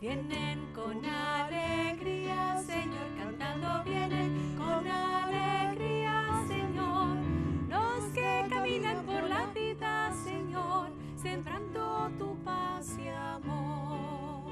Vienen con alegría, Señor, cantando, vienen con alegría, Señor. Los que caminan por la vida, Señor, sembrando tu paz y amor.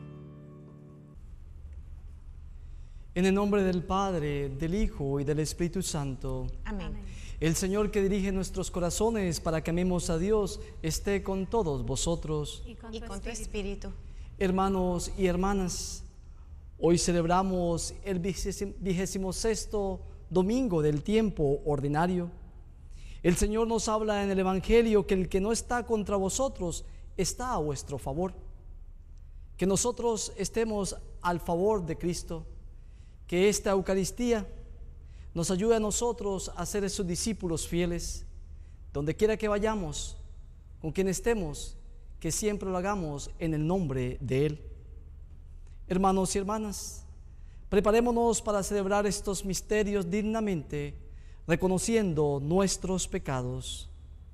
En el nombre del Padre, del Hijo y del Espíritu Santo. Amén. El Señor que dirige nuestros corazones para que amemos a Dios, esté con todos vosotros. Y con tu espíritu. Hermanos y hermanas, hoy celebramos el 26º domingo del tiempo ordinario. El Señor nos habla en el Evangelio que el que no está contra vosotros está a vuestro favor. Que nosotros estemos al favor de Cristo. Que esta Eucaristía nos ayude a nosotros a ser esos discípulos fieles, donde quiera que vayamos, con quien estemos, que siempre lo hagamos en el nombre de Él. Hermanos y hermanas, preparémonos para celebrar estos misterios dignamente, reconociendo nuestros pecados.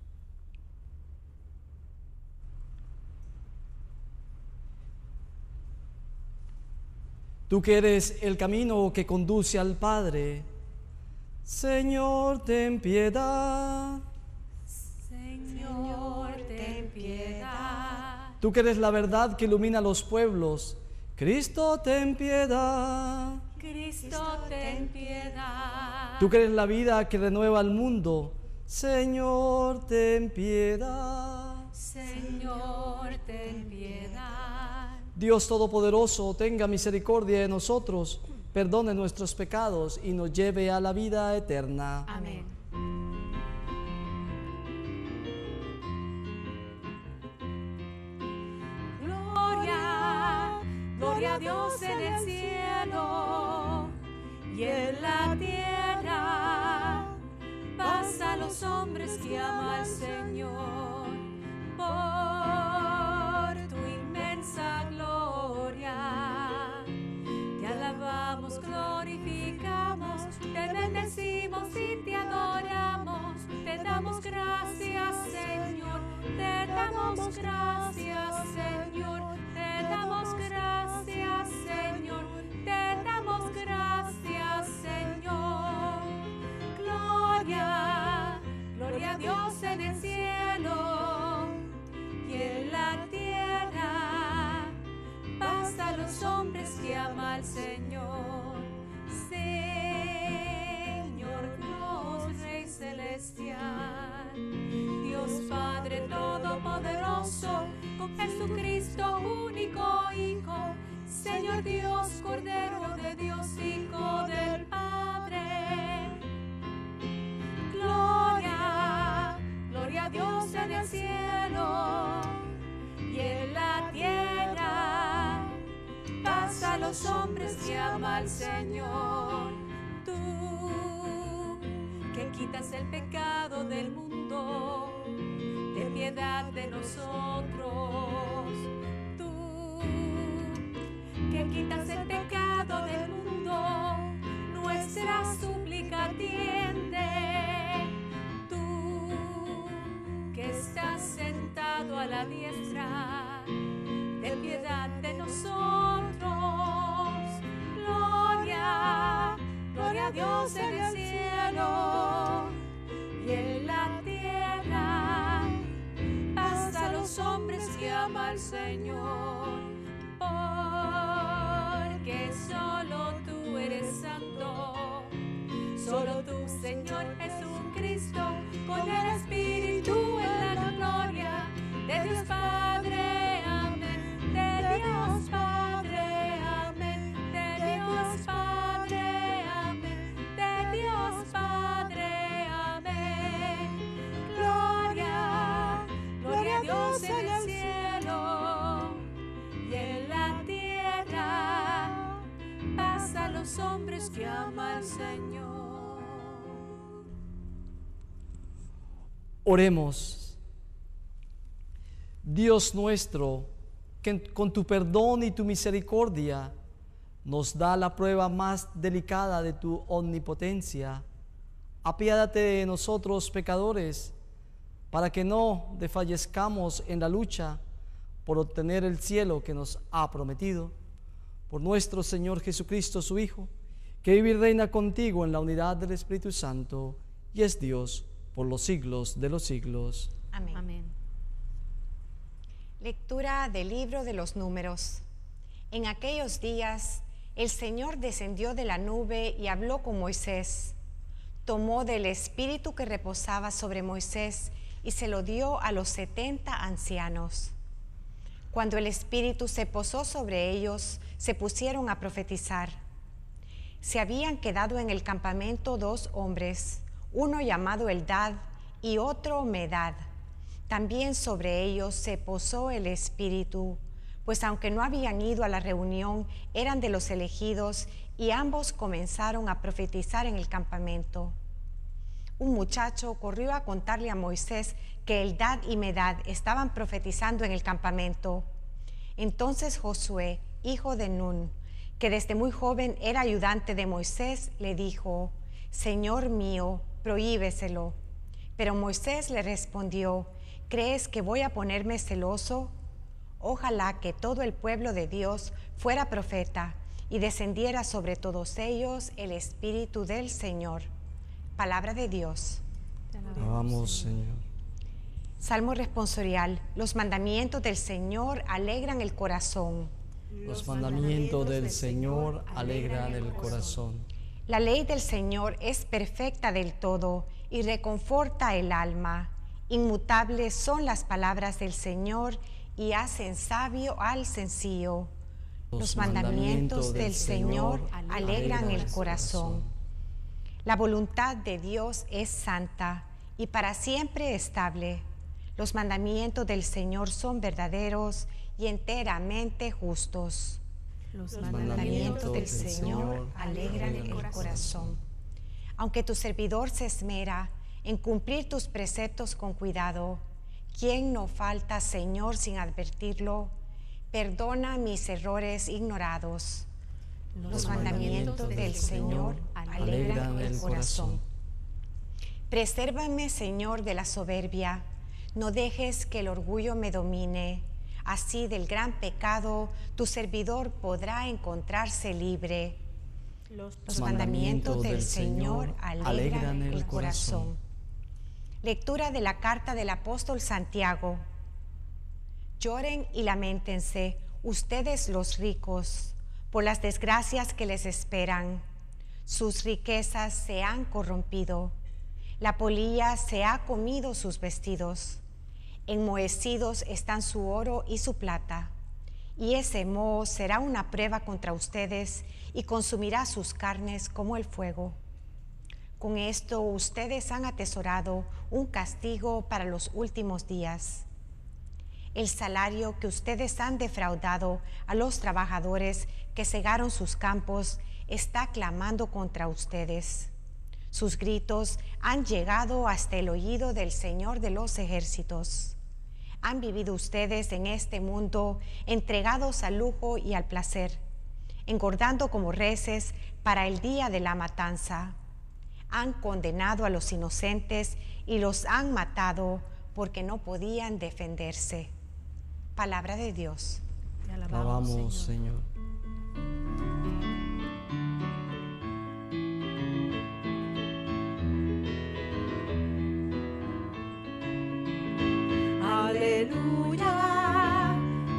Tú que eres el camino que conduce al Padre, Señor, ten piedad. Señor, ten piedad. Tú que eres la verdad que ilumina a los pueblos, Cristo, ten piedad. Cristo, ten piedad. Tú que eres la vida que renueva al mundo, Señor, ten piedad. Señor, ten piedad. Dios Todopoderoso, tenga misericordia de nosotros, perdone nuestros pecados y nos lleve a la vida eterna. Amén. Gloria, gloria a Dios en el cielo y en la tierra. Paz a los hombres que ama al Señor. Por tu inmensa gloria, te alabamos, glorificamos, te bendecimos y te adoramos. Te damos gracias, Señor, te damos gracias, Señor, te damos gracias, Señor, te damos gracias, Señor. Gloria, gloria a Dios en el cielo y en la tierra, paz a los hombres que ama al Señor. Señor Dios, Rey celestial, Dios Padre todopoderoso, con Jesucristo único Hijo, Señor Dios, Cordero de Dios, Hijo del Padre. Gloria, gloria a Dios en el cielo y en la tierra, paz a los hombres que ama al Señor. Tú que quitas el pecado del mundo, ten piedad de nosotros. Tú que quitas el pecado del mundo, nuestra súplica atiende. Tú que estás sentado a la diestra, ten piedad de nosotros. Gloria, gloria a Dios en el cielo y en la tierra, paz a los hombres que ama al Señor. Porque solo tú eres santo, solo tú, Señor Jesucristo, con el Espíritu en la gloria de Dios Padre, amén, de Dios Padre, amén, de Dios Padre, amén, de Dios Padre, amén. Gloria, gloria a Dios en el cielo y en la tierra, paz a los hombres que ama al Señor. Oremos. Dios nuestro, que con tu perdón y tu misericordia nos da la prueba más delicada de tu omnipotencia, apiádate de nosotros pecadores, para que no desfallezcamos en la lucha por obtener el cielo que nos ha prometido, por nuestro Señor Jesucristo, su Hijo, que vive y reina contigo en la unidad del Espíritu Santo, y es Dios por los siglos de los siglos. Amén. Amén. Lectura del libro de los Números. En aquellos días el Señor descendió de la nube y habló con Moisés. Tomó del espíritu que reposaba sobre Moisés y se lo dio a los 70 ancianos. Cuando el espíritu se posó sobre ellos, se pusieron a profetizar. Se habían quedado en el campamento 2 hombres, uno llamado Eldad y otro Medad. También sobre ellos se posó el espíritu, pues aunque no habían ido a la reunión, eran de los elegidos, y ambos comenzaron a profetizar en el campamento. Un muchacho corrió a contarle a Moisés que Eldad y Medad estaban profetizando en el campamento. Entonces Josué, hijo de Nun, que desde muy joven era ayudante de Moisés, le dijo: Señor mío, prohíbeselo. Pero Moisés le respondió: ¿crees que voy a ponerme celoso? Ojalá que todo el pueblo de Dios fuera profeta y descendiera sobre todos ellos el Espíritu del Señor. Palabra de Dios. Te Alabamos, Señor. Salmo responsorial. Los mandamientos del Señor alegran el corazón. Los mandamientos del Señor alegran el corazón. La ley del Señor es perfecta del todo y reconforta el alma. Inmutables son las palabras del Señor y hacen sabio al sencillo. Los mandamientos del Señor alegran el corazón. La voluntad de Dios es santa y para siempre estable. Los mandamientos del Señor son verdaderos y enteramente justos. Los Mandamientos del Señor alegran el corazón. Aunque tu servidor se esmera en cumplir tus preceptos con cuidado, ¿quién no falta, Señor, sin advertirlo? Perdona mis errores ignorados. Los mandamientos del Señor alegran el corazón. Presérvame, Señor, de la soberbia. No dejes que el orgullo me domine. Así del gran pecado tu servidor podrá encontrarse libre. Los mandamientos del Señor alegran el corazón. Lectura de la carta del apóstol Santiago. Lloren y lamentense, ustedes los ricos, por las desgracias que les esperan. Sus riquezas se han corrompido. La polilla se ha comido sus vestidos. Enmohecidos están su oro y su plata. Y ese moho será una prueba contra ustedes y consumirá sus carnes como el fuego. Con esto ustedes han atesorado un castigo para los últimos días. El salario que ustedes han defraudado a los trabajadores que cegaron sus campos está clamando contra ustedes. Sus gritos han llegado hasta el oído del Señor de los ejércitos. Han vivido ustedes en este mundo entregados al lujo y al placer, engordando como reses para el día de la matanza. Han condenado a los inocentes y los han matado porque no podían defenderse. Palabra de Dios. Te Alabamos, Señor. Aleluya,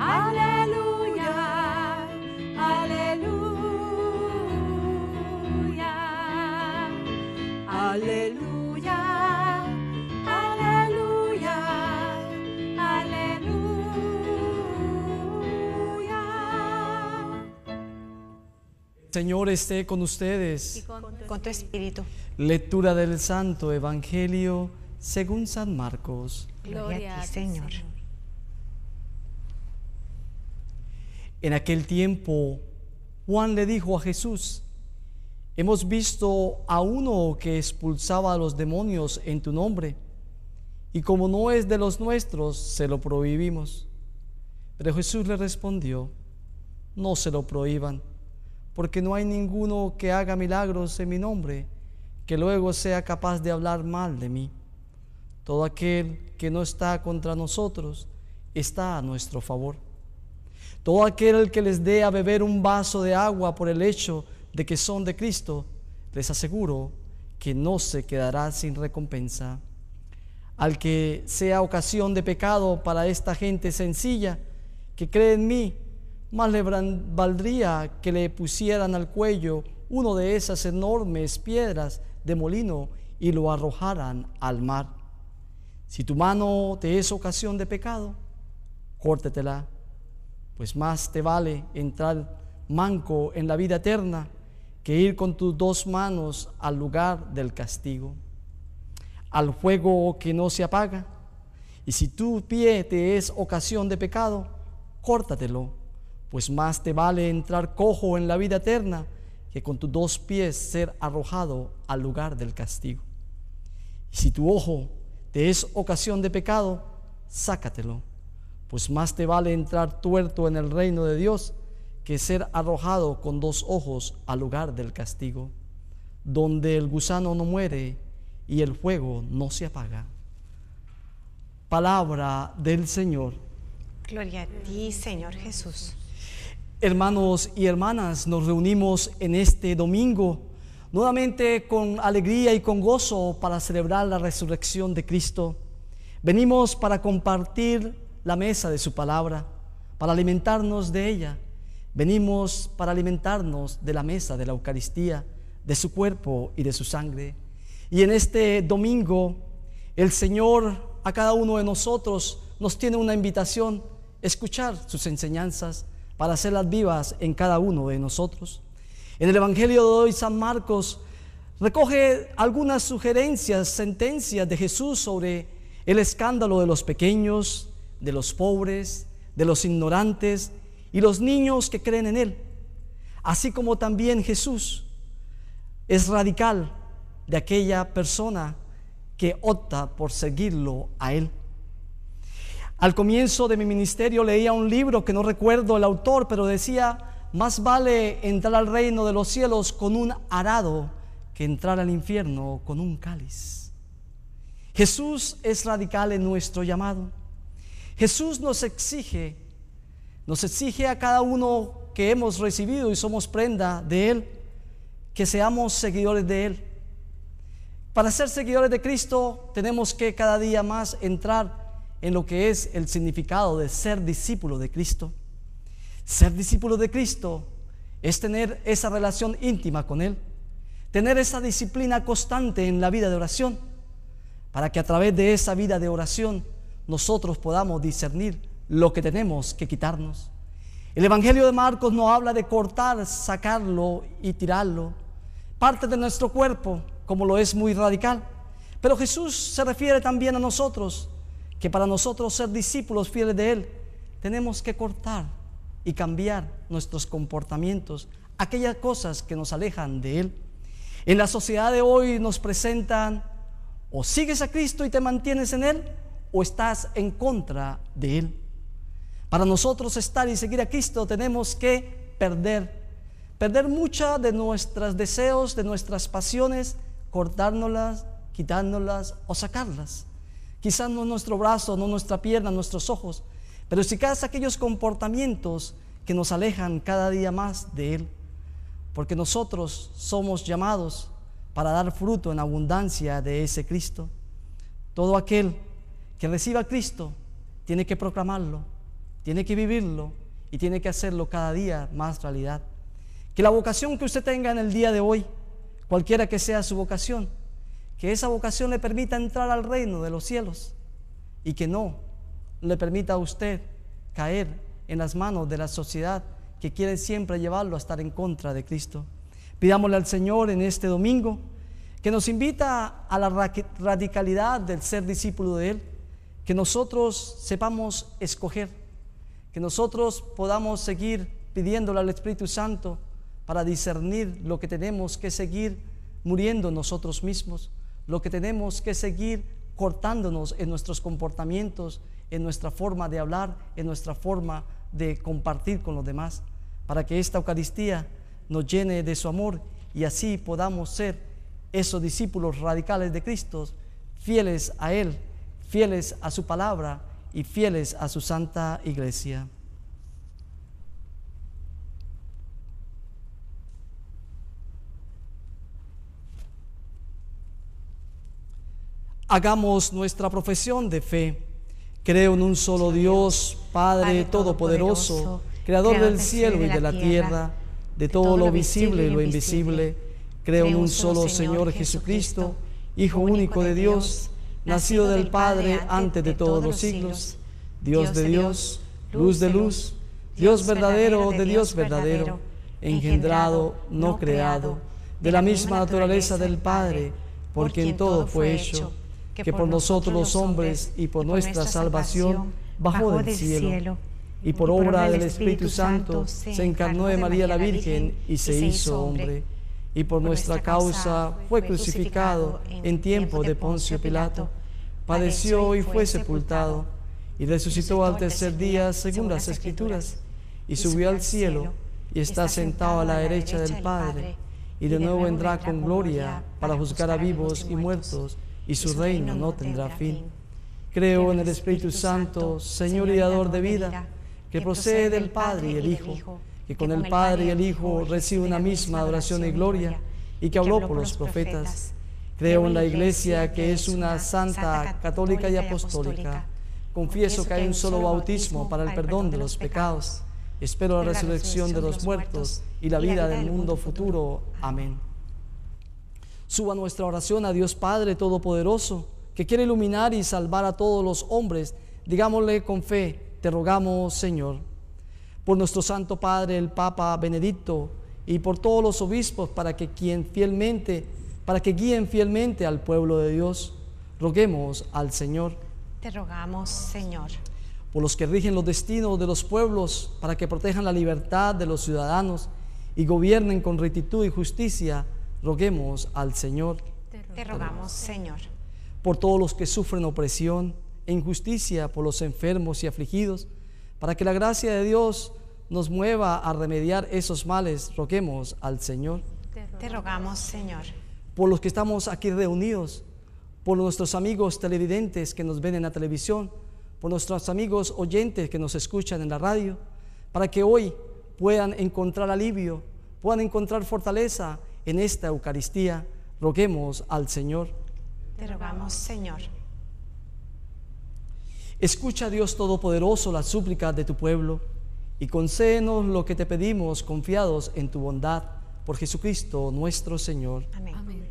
aleluya, aleluya, aleluya, aleluya, aleluya. Señor esté con ustedes. Y Con tu espíritu. Lectura del Santo Evangelio según San Marcos. Gloria a ti, Señor. En aquel tiempo, Juan le dijo a Jesús: hemos visto a uno que expulsaba a los demonios en tu nombre, y como no es de los nuestros, se lo prohibimos. Pero Jesús le respondió: no se lo prohíban, porque no hay ninguno que haga milagros en mi nombre que luego sea capaz de hablar mal de mí. Todo aquel que no está contra nosotros está a nuestro favor. Todo aquel que les dé a beber un vaso de agua por el hecho de que son de Cristo, les aseguro que no se quedará sin recompensa. Al que sea ocasión de pecado para esta gente sencilla que cree en mí, más le valdría que le pusieran al cuello uno de esas enormes piedras de molino y lo arrojaran al mar. Si tu mano te es ocasión de pecado, córtetela, pues más te vale entrar manco en la vida eterna que ir con tus dos manos al lugar del castigo, al fuego que no se apaga. Y si tu pie te es ocasión de pecado, córtatelo, pues más te vale entrar cojo en la vida eterna que con tus dos pies ser arrojado al lugar del castigo. Y si tu ojo te es ocasión de pecado, sácatelo, pues más te vale entrar tuerto en el reino de Dios que ser arrojado con dos ojos al lugar del castigo, donde el gusano no muere y el fuego no se apaga. Palabra del Señor. Gloria a ti, Señor Jesús. Hermanos y hermanas, nos reunimos en este domingo nuevamente con alegría y con gozo para celebrar la resurrección de Cristo. Venimos para compartir la mesa de su palabra, para alimentarnos de ella. Venimos para alimentarnos de la mesa de la Eucaristía, de su cuerpo y de su sangre. Y en este domingo, el Señor a cada uno de nosotros nos tiene una invitación: escuchar sus enseñanzas para hacerlas vivas en cada uno de nosotros. En el Evangelio de hoy, San Marcos recoge algunas sugerencias, sentencias de Jesús sobre el escándalo de los pequeños, de los pobres, de los ignorantes y los niños que creen en Él. Así como también Jesús es radical de aquella persona que opta por seguirlo a Él. Al comienzo de mi ministerio leía un libro que no recuerdo el autor, pero decía: más vale entrar al reino de los cielos con un arado que entrar al infierno con un cáliz. Jesús es radical en nuestro llamado. Jesús nos exige a cada uno que hemos recibido y somos prenda de Él, que seamos seguidores de Él. Para ser seguidores de Cristo tenemos que cada día más entrar en lo que es el significado de ser discípulo de Cristo. Ser discípulo de Cristo es tener esa relación íntima con Él, tener esa disciplina constante en la vida de oración, para que a través de esa vida de oración nosotros podamos discernir lo que tenemos que quitarnos. El Evangelio de Marcos nos habla de cortar, sacarlo y tirarlo, parte de nuestro cuerpo, como lo es muy radical. Pero Jesús se refiere también a nosotros, que para nosotros ser discípulos fieles de Él, tenemos que cortar y cambiar nuestros comportamientos, aquellas cosas que nos alejan de Él. En la sociedad de hoy nos presentan: o sigues a Cristo y te mantienes en Él, o estás en contra de Él. Para nosotros estar y seguir a Cristo tenemos que perder muchas de nuestros deseos, de nuestras pasiones, cortárnoslas, quitárnoslas o sacarlas. Quizás no nuestro brazo, no nuestra pierna, nuestros ojos, pero si cada aquellos comportamientos que nos alejan cada día más de Él, porque nosotros somos llamados para dar fruto en abundancia de ese Cristo. Todo aquel que reciba a Cristo tiene que proclamarlo, tiene que vivirlo y tiene que hacerlo cada día más realidad. Que la vocación que usted tenga en el día de hoy, cualquiera que sea su vocación, que esa vocación le permita entrar al reino de los cielos y que no le permita a usted caer en las manos de la sociedad que quiere siempre llevarlo a estar en contra de Cristo. Pidámosle al Señor en este domingo que nos invita a la radicalidad del ser discípulo de Él, que nosotros sepamos escoger, que nosotros podamos seguir pidiéndole al Espíritu Santo para discernir lo que tenemos que seguir muriendo nosotros mismos, lo que tenemos que seguir cortándonos en nuestros comportamientos, en nuestra forma de hablar, en nuestra forma de compartir con los demás, para que esta Eucaristía nos llene de su amor y así podamos ser esos discípulos radicales de Cristo, fieles a Él, fieles a su palabra y fieles a su santa iglesia. Hagamos nuestra profesión de fe. Creo en un solo Dios, Padre Todopoderoso, Creador del cielo y de la tierra, de todo lo visible y lo invisible. Creo en un solo Señor Jesucristo, Hijo único de Dios, nacido del Padre antes de todos los siglos, Dios de Dios, luz de luz, Dios verdadero de Dios verdadero, engendrado, no creado, de la misma naturaleza del Padre, por quien todo fue hecho, que por nosotros los hombres y por nuestra salvación bajó del cielo, y por obra del Espíritu Santo se encarnó de María la Virgen y se hizo hombre, y por nuestra causa fue crucificado en tiempo de Poncio Pilato, padeció y fue sepultado, y resucitó al tercer día según las Escrituras, y subió al cielo, y está sentado a la derecha del Padre, y de nuevo vendrá con gloria para juzgar a vivos y muertos, y su reino no tendrá fin. Creo en el Espíritu Santo, Señor y dador de vida, que procede del Padre y el Hijo, que con el Padre y el Hijo recibe una misma adoración y gloria, y que habló por los profetas. Creo en la Iglesia, que es una santa, católica y apostólica. Confieso que hay un solo bautismo para el perdón de los pecados. Espero la resurrección de los muertos y la vida del mundo futuro. Amén. Suba nuestra oración a Dios Padre Todopoderoso, que quiere iluminar y salvar a todos los hombres. Digámosle con fe: te rogamos, Señor. Por nuestro Santo Padre, el Papa Benedicto, y por todos los obispos, para que guíen fielmente al pueblo de Dios, roguemos al Señor. Te rogamos, Señor. Por los que rigen los destinos de los pueblos, para que protejan la libertad de los ciudadanos y gobiernen con rectitud y justicia, roguemos al Señor. Te rogamos, Señor. Por todos los que sufren opresión e injusticia, por los enfermos y afligidos, para que la gracia de Dios nos mueva a remediar esos males, roguemos al Señor. Te rogamos, Señor. Por los que estamos aquí reunidos, por nuestros amigos televidentes que nos ven en la televisión, por nuestros amigos oyentes que nos escuchan en la radio, para que hoy puedan encontrar alivio, puedan encontrar fortaleza en esta Eucaristía, roguemos al Señor. Te rogamos, Señor. Escucha, Dios Todopoderoso, las súplicas de tu pueblo y concédenos lo que te pedimos, confiados en tu bondad, por Jesucristo nuestro Señor. Amén. Amén.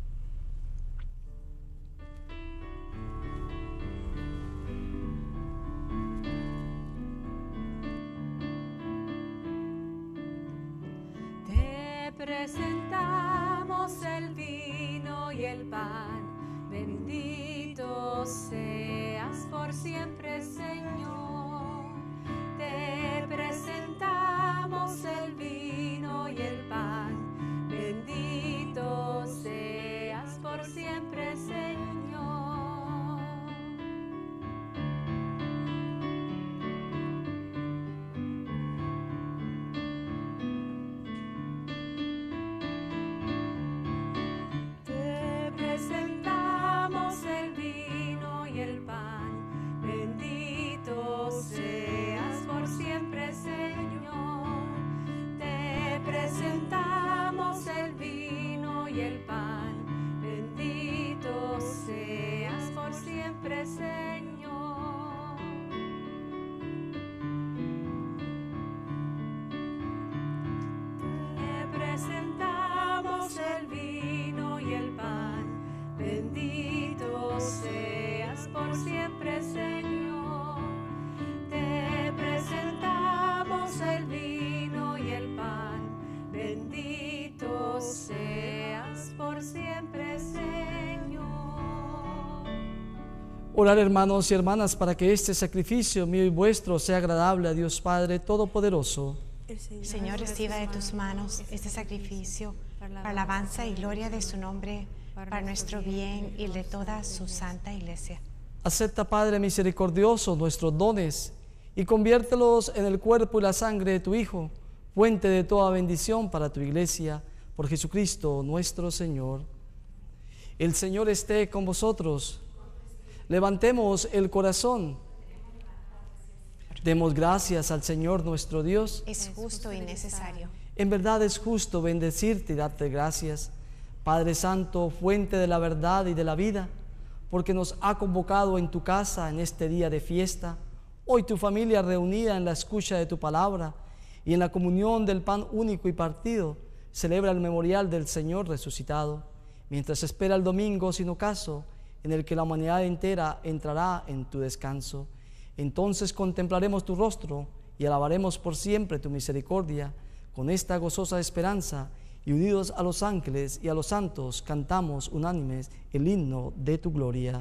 Te presentamos el vino y el pan, bendito seas por siempre, Señor. Te presentamos el vino y el pan, bendito seas por siempre, Señor. Te presentamos el vino y el pan, bendito seas por siempre, Señor. Te presentamos el vino y el pan, bendito seas por siempre, Señor. Te presentamos el vino y el pan, bendito seas por siempre, Señor. Te presentamos el vino y el pan, bendito seas por siempre, Señor. Orar, hermanos y hermanas, para que este sacrificio mío y vuestro sea agradable a Dios Padre Todopoderoso. Señor, reciba de tus manos este sacrificio para alabanza y gloria de su nombre, para nuestro bien y el de toda su santa iglesia. Acepta, Padre misericordioso, nuestros dones y conviértelos en el cuerpo y la sangre de tu Hijo, fuente de toda bendición para tu iglesia, por Jesucristo nuestro Señor. El Señor esté con vosotros. Levantemos el corazón. Demos gracias al Señor nuestro Dios. Es justo y necesario. En verdad es justo bendecirte y darte gracias, Padre Santo, fuente de la verdad y de la vida, porque nos ha convocado en tu casa en este día de fiesta. Hoy tu familia reunida en la escucha de tu palabra y en la comunión del pan único y partido celebra el memorial del Señor resucitado, mientras espera el domingo sin ocaso en el que la humanidad entera entrará en tu descanso. Entonces contemplaremos tu rostro y alabaremos por siempre tu misericordia. Con esta gozosa esperanza y unidos a los ángeles y a los santos, cantamos unánimes el himno de tu gloria.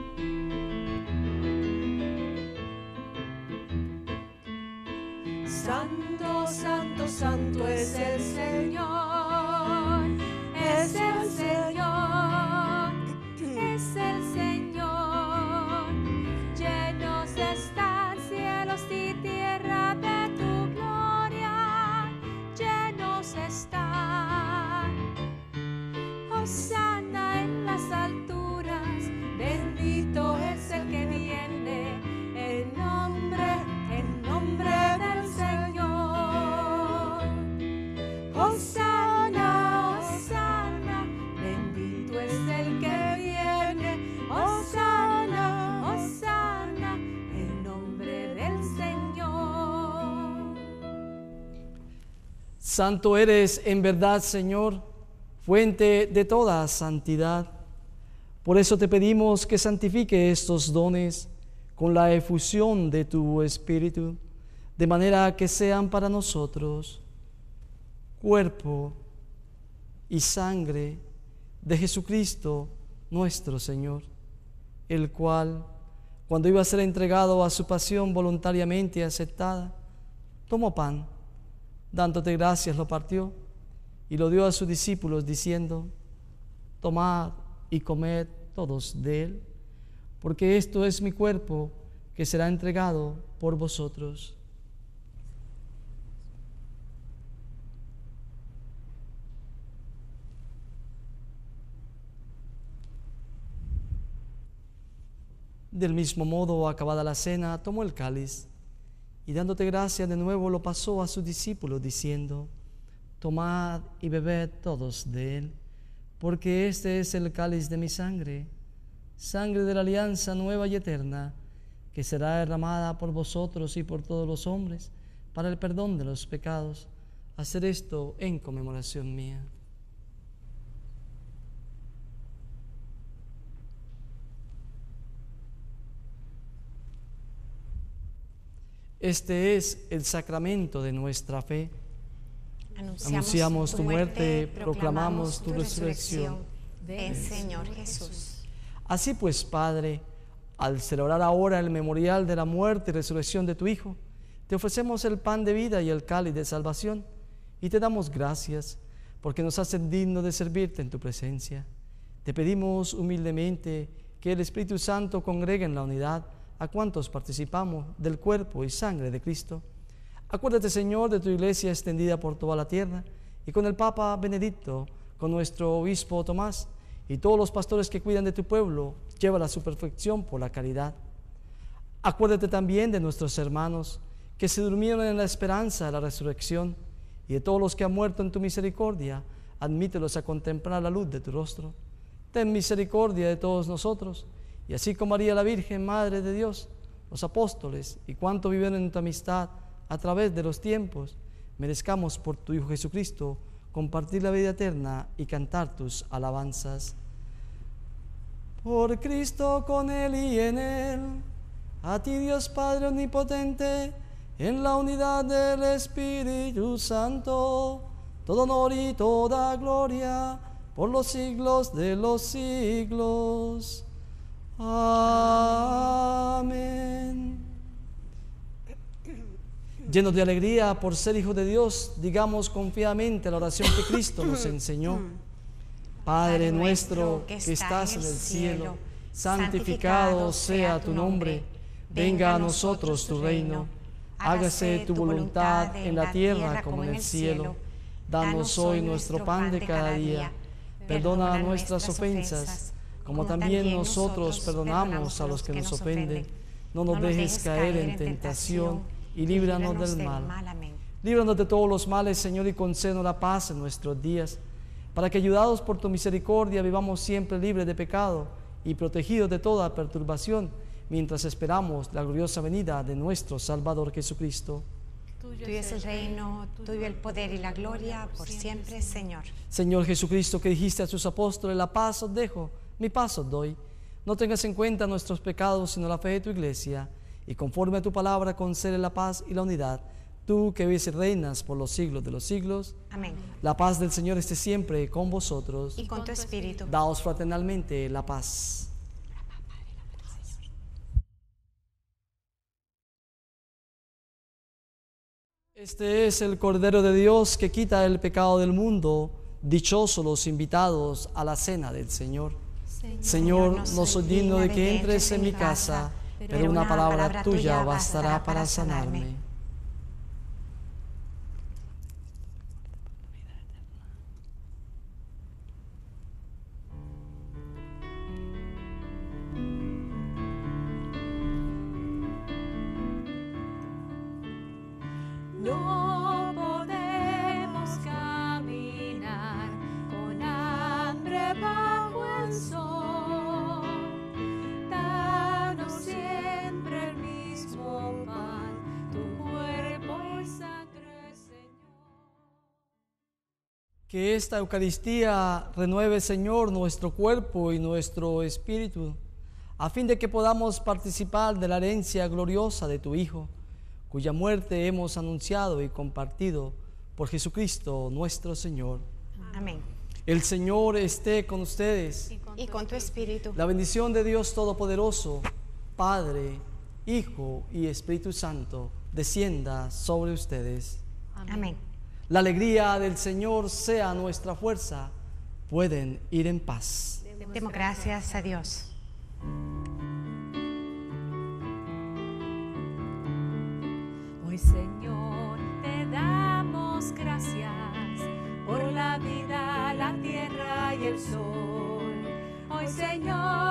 Santo, santo, santo es el Señor, es el Señor, es el Señor. Llenos están cielos y tierra de tu gloria, llenos están. Hosana en las alturas, bendito es el que viene, en nombre del Señor. Hosana, Hosana, bendito es el que viene. Hosana, Hosana, en nombre del Señor. Santo eres en verdad, Señor, fuente de toda santidad. Por eso te pedimos que santifique estos dones con la efusión de tu Espíritu, de manera que sean para nosotros cuerpo y sangre de Jesucristo nuestro Señor, el cual, cuando iba a ser entregado a su pasión voluntariamente aceptada, tomó pan, dándote gracias, lo partió y lo dio a sus discípulos, diciendo: tomad y comed todos de él, porque esto es mi cuerpo que será entregado por vosotros. Del mismo modo, acabada la cena, tomó el cáliz y dándote gracias de nuevo lo pasó a sus discípulos, diciendo: tomad y bebed todos de él, porque este es el cáliz de mi sangre, sangre de la alianza nueva y eterna, que será derramada por vosotros y por todos los hombres para el perdón de los pecados. Haced esto en conmemoración mía. Este es el sacramento de nuestra fe. Anunciamos tu muerte, proclamamos tu resurrección. Ven, Señor Jesús. Así pues, Padre, al celebrar ahora el memorial de la muerte y resurrección de tu Hijo, te ofrecemos el pan de vida y el cáliz de salvación, y te damos gracias porque nos haces dignos de servirte en tu presencia. Te pedimos humildemente que el Espíritu Santo congregue en la unidad a cuantos participamos del cuerpo y sangre de Cristo. Acuérdate, Señor, de tu iglesia extendida por toda la tierra, y con el Papa Benedicto, con nuestro obispo Tomás, y todos los pastores que cuidan de tu pueblo, llévala a su perfección por la caridad. Acuérdate también de nuestros hermanos que se durmieron en la esperanza de la resurrección, y de todos los que han muerto en tu misericordia, admítelos a contemplar la luz de tu rostro. Ten misericordia de todos nosotros, y así como María la Virgen, Madre de Dios, los apóstoles y cuanto viven en tu amistad a través de los tiempos, merezcamos por tu Hijo Jesucristo compartir la vida eterna y cantar tus alabanzas. Por Cristo, con Él y en Él, a ti Dios Padre Omnipotente, en la unidad del Espíritu Santo, todo honor y toda gloria por los siglos de los siglos. Amén. Llenos de alegría por ser hijos de Dios, digamos confiadamente la oración que Cristo nos enseñó. Padre nuestro que estás en el cielo, santificado sea tu nombre. Venga a nosotros tu reino. Hágase tu voluntad en la tierra como en el cielo. Danos hoy nuestro pan de cada día. Perdona nuestras ofensas, como también nosotros perdonamos a los que nos ofenden. No nos dejes caer en tentación y líbranos del mal. Amén. Líbranos de todos los males, Señor, y concédenos la paz en nuestros días, para que, ayudados por tu misericordia, vivamos siempre libres de pecado y protegidos de toda perturbación, mientras esperamos la gloriosa venida de nuestro Salvador Jesucristo. Tuyo es el reino, tuyo el poder y la gloria por siempre, Señor. Señor Jesucristo, que dijiste a sus apóstoles: la paz os dejo, mi paz os doy. No tengas en cuenta nuestros pecados, sino la fe de tu iglesia, y conforme a tu palabra concede la paz y la unidad, tú que vives y reinas por los siglos de los siglos. Amén. La paz del Señor esté siempre con vosotros. Y con tu espíritu. Daos fraternalmente la paz. Este es el Cordero de Dios que quita el pecado del mundo. Dichosos los invitados a la cena del Señor. Señor, no soy digno de que entres en mi casa, pero una palabra tuya bastará para sanarme. No podemos caminar con hambre bajo el sol. Danos siempre el mismo pan, tu cuerpo y sangre, Señor. Que esta Eucaristía renueve, Señor, nuestro cuerpo y nuestro espíritu, a fin de que podamos participar de la herencia gloriosa de tu Hijo, cuya muerte hemos anunciado y compartido por Jesucristo nuestro Señor. Amén. El Señor esté con ustedes. Y con tu espíritu. La bendición de Dios Todopoderoso, Padre, Hijo y Espíritu Santo, descienda sobre ustedes. Amén. La alegría del Señor sea nuestra fuerza. Pueden ir en paz. Demos gracias a Dios. Hoy, Señor, te damos gracias por la vida, la tierra y el sol. Hoy, Señor,